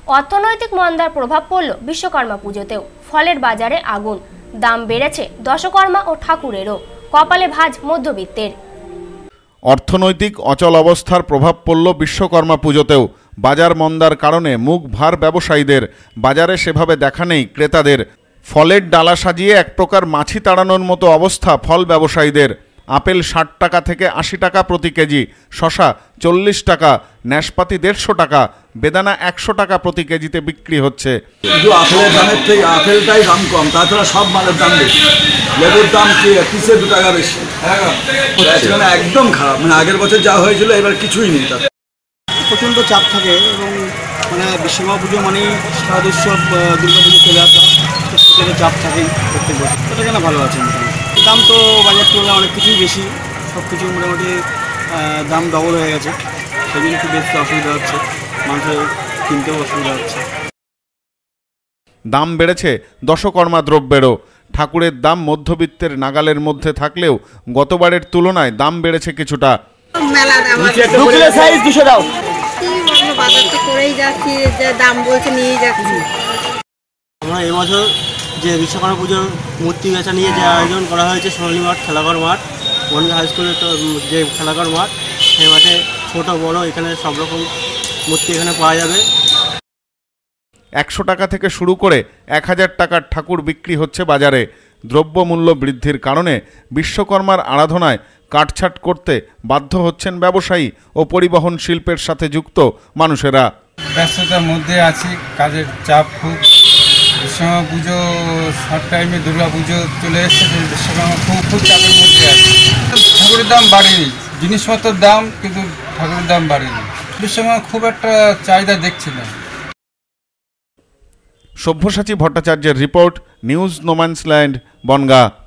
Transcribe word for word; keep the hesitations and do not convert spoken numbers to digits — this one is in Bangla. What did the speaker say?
অর্থনৈতিক মন্দার প্রভাব পড়ল বিশ্বকর্মা পুজোতেও। ফলের বাজারে আগুন, দাম বেড়েছে দশকর্মা ও ঠাকুরেরও, কপালে ভাঁজ মধ্যবিত্তের। অর্থনৈতিক অচল অবস্থার প্রভাব পড়ল বিশ্বকর্মা পুজোতেও। বাজার মন্দার কারণে মুখ ভার ব্যবসায়ীদের। বাজারে সেভাবে দেখা নেই ক্রেতাদের। ফলের ডালা সাজিয়ে এক প্রকার মাছি তাড়ানোর মতো অবস্থা ফল ব্যবসায়ীদের। আপেল ষাট টাকা থেকে আশি টাকা প্রতি কেজি, শশা চল্লিশ টাকা, নাশপাতি দেড়শো টাকা, বেদানা একশো টাকা প্রতি কেজিতে বিক্রি হচ্ছে। শুধু আপেলের দামের থেকে আপেলটাই দাম কম, তাছাড়া সব মালের দাম বেশি। লেবুর দাম কি পিসে দু টাকা বেশি, একদম খারাপ। মানে আগের বছর যা হয়েছিল এবার কিছুই নেই। তার প্রচণ্ড চাপ থাকে এবং মানে বিশ্বকর্মা পুজো মানেই শারদ উৎসব, দুর্গা পুজো চলে আসা, সেটা চাপ থাকেই প্রত্যেক বছর। সেটা কেন ভালো আছে, দাম তো বাজার তুলনায় অনেক কিছুই বেশি, সব কিছু মোটামুটি দাম ডবল হয়ে গেছে। সেদিন একটু বেশি অসুবিধা হচ্ছে, মানুষের কিনতেও অসুবিধা হচ্ছে। দাম বেড়েছে দশকর্মা দ্রব্যেরও। ঠাকুরের দাম মধ্যবিত্তের নাগালের মধ্যে থাকলেও গতবারের তুলনায় দাম বেড়েছে কিছুটা। আমরা এবছর যে বিশ্বকর্মা পুজোর মূর্তি বেচা নিয়ে যে আয়োজন করা হয়েছে সোনালী মাঠ, খেলাঘর মাঠ, বনগা হাই স্কুলের তো যে খেলাঘর মাঠ, সেই মাঠে ছোটো বড়ো এখানে সব রকম মূর্তি এখানে পাওয়া যাবে। একশো টাকা থেকে শুরু করে এক হাজার টাকার ঠাকুর বিক্রি হচ্ছে বাজারে। দ্রব্যমূল্য বৃদ্ধির কারণে বিশ্বকর্মার আরাধনায় কাটছাট করতে বাধ্য হচ্ছেন ব্যবসায়ী ও পরিবহন শিল্পের সাথে যুক্ত মানুষেরা। ব্যস্ততার মধ্যে আছি, কাজের চাপ খুব। বিশ্বকর্মা পুজো শর্ট টাইমে দুর্গা পুজো চলে এসেছে, বিশ্বকর্মা খুব খুব চাপের মধ্যে আছে। ঠাকুরের দাম বাড়েনি, জিনিসপত্রের দাম, কিন্তু ঠাকুরের দাম বাড়েনি। বিশ্বকর্মা খুব একটা চাহিদা দেখছি না। সব্যসাচী ভট্টাচার্যের রিপোর্ট, নিউজ নোম্যান্সল্যান্ড, বনগাঁ।